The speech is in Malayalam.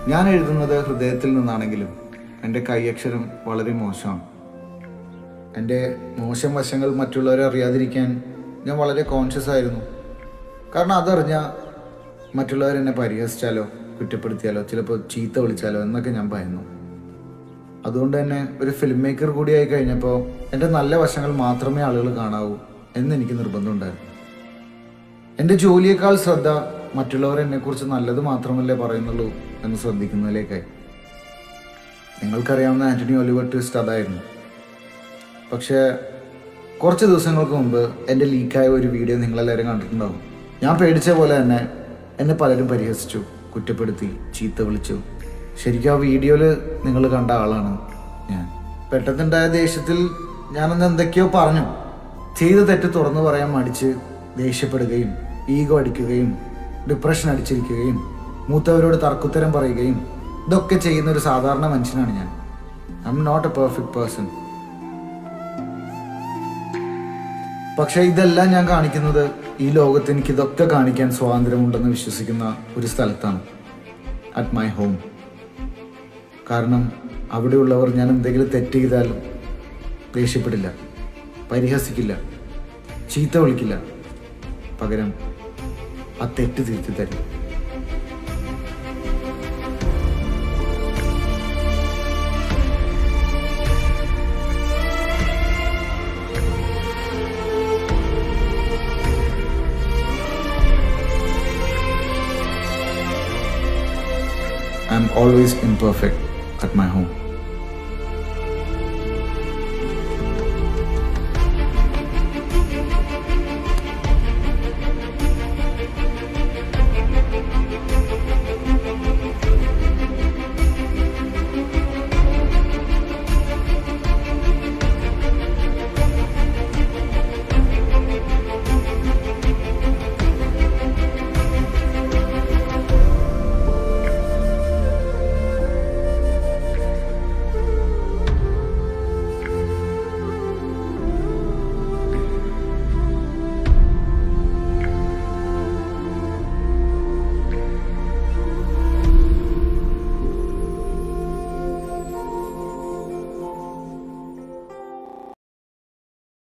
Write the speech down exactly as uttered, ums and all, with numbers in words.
ഞാൻ എഴുതുന്നത് ഹൃദയത്തിൽ നിന്നാണെങ്കിലും എൻ്റെ കൈയക്ഷരം വളരെ മോശമാണ്. എൻ്റെ മോശം വശങ്ങൾ മറ്റുള്ളവരെ അറിയാതിരിക്കാൻ ഞാൻ വളരെ കോൺഷ്യസ് ആയിരുന്നു. കാരണം അതറിഞ്ഞാൽ മറ്റുള്ളവരെന്നെ പരിഹസിച്ചാലോ കുറ്റപ്പെടുത്തിയാലോ ചിലപ്പോൾ ചീത്ത വിളിച്ചാലോ എന്നൊക്കെ ഞാൻ ഭയന്നു. അതുകൊണ്ട് തന്നെ ഒരു ഫിലിം മേക്കർ കൂടിയായി കഴിഞ്ഞപ്പോൾ എൻ്റെ നല്ല വശങ്ങൾ മാത്രമേ ആളുകൾ കാണാവൂ എന്നെനിക്ക് നിർബന്ധമുണ്ടായിരുന്നു. എൻ്റെ ജോലിയേക്കാൾ ശ്രദ്ധ മറ്റുള്ളവർ എന്നെക്കുറിച്ച് നല്ലത് മാത്രമല്ലേ പറയുന്നുള്ളൂ എന്ന് ശ്രദ്ധിക്കുന്നതിലേക്കായി. നിങ്ങൾക്കറിയാവുന്ന ആൻ്റണി ഒലിവർ ട്വിസ്റ്റ് അതായിരുന്നു. പക്ഷേ കുറച്ച് ദിവസങ്ങൾക്ക് മുമ്പ് എൻ്റെ ലീക്കായ ഒരു വീഡിയോ നിങ്ങളെല്ലാവരും കണ്ടിട്ടുണ്ടാവും. ഞാൻ പേടിച്ച പോലെ തന്നെ എന്നെ പലരും പരിഹസിച്ചു, കുറ്റപ്പെടുത്തി, ചീത്ത വിളിച്ചു. ശരിക്കും ആ വീഡിയോയിൽ നിങ്ങൾ കണ്ട ആളാണ് ഞാൻ. പെട്ടെന്നുണ്ടായ ദേഷ്യത്തിൽ ഞാനന്ന് എന്തൊക്കെയോ പറഞ്ഞു. ചെയ്ത തെറ്റ് തുറന്നു പറയാൻ മടിച്ച് ദേഷ്യപ്പെടുകയും ഈഗോ അടിക്കുകയും ഡിപ്രഷൻ അടിച്ചിരിക്കുകയും മൂത്തവരോട് തർക്കുത്തരം പറയുകയും ഇതൊക്കെ ചെയ്യുന്ന ഒരു സാധാരണ മനുഷ്യനാണ് ഞാൻ. I'm not a perfect person. പക്ഷേ ഇതെല്ലാം ഞാൻ കാണിക്കുന്നത് ഈ ലോകത്ത് എനിക്ക് ഇതൊക്കെ കാണിക്കാൻ സ്വാതന്ത്ര്യമുണ്ടെന്ന് വിശ്വസിക്കുന്ന ഒരു സ്ഥലത്താണ്, അറ്റ് മൈ ഹോം. കാരണം അവിടെയുള്ളവർ ഞാൻ എന്തെങ്കിലും തെറ്റ് ചെയ്താലും ദേഷ്യപ്പെടില്ല, പരിഹസിക്കില്ല, ചീത്ത വിളിക്കില്ല. പകരം ആ തെറ്റ് തിരുത്തി തരും. I'm always imperfect at my home.